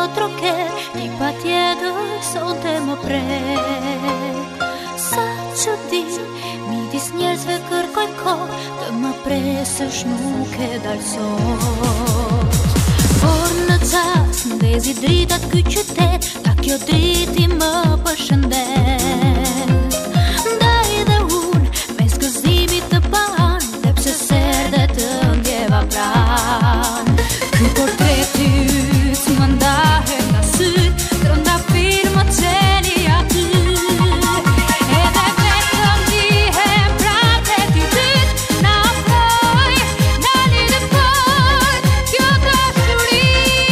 troker, ti patjetër sonte më prek. Sa çudi, midis njerëzve kërkoj kohë, të më presësh nuk e dal sot. Por në qas ndezi dritat ky qytet, nga kjo driti më përshëndet. Ndaj dhe unë, mes gëzimit të pan, dhe pse serde të ndjeva pran. Ky portret yt më ndahet nga syt, trëndafil më qeni aty. Edhe vetëm ndihem pranë vetit yt, na afroj, na lidhe fort, kjo dashuri.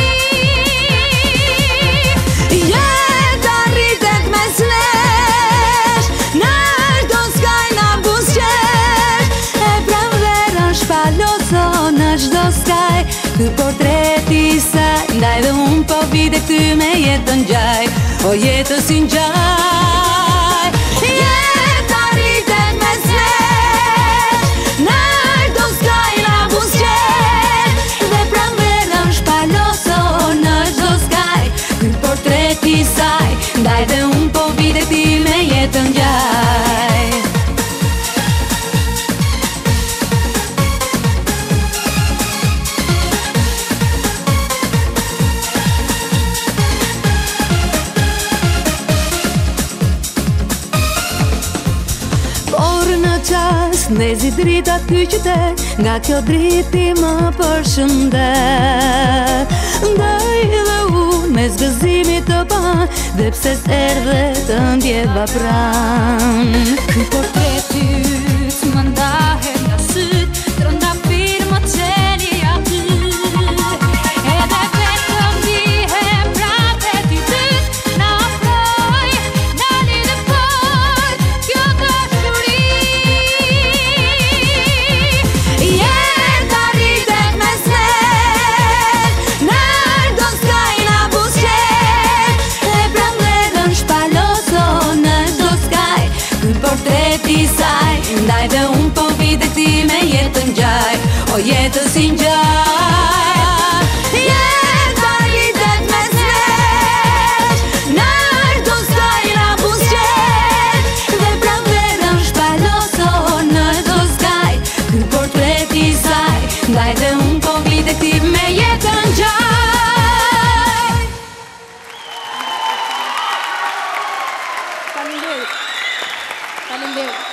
Jeta rritet mes nesh, na çdo skaj na buzëqesh, e pran verën shpaloso në çdo skaj. Ky portreti i saj, ndaj dhe unë po vide ty me jetën gjaj, o jetës si ngjaj. Jeta rritet mes nesh, na çdo skaj na buzëqesh, dhe pran verën shpaloso në çdo skaj. Ky portreti i saj, ndaj dhe unë po vide ty me jetën gjaj. Ndezi dritat ky qytet, nga kjo driti më përshëndet. Ndaj dhe unë mes gëzimit të pan, dhe pse s'erdhe të ndjeva pran. Ky portret yt më ndahet nga syt, trëndafil më qeni aty. Edhe vetëm ndihem pranë vetit yt, na afroj, na lidhe fort, kjo dashuri. Jeta rritet mes nesh, na çdo skaj na buzëqesh, e pran verën shpaloso në çdo skaj. Ky portreti i saj, ndaj dhe unë po vide ti me jetën gjaj, o jetës si ngjaj. Jeta rritet mes nesh, na çdo skaj na buzëqesh, dhe pran verën shpaloso në çdo skaj. Ky portreti i saj, ndaj dhe unë po vide ti me jetën gjaj. Faleminderit. Faleminderit.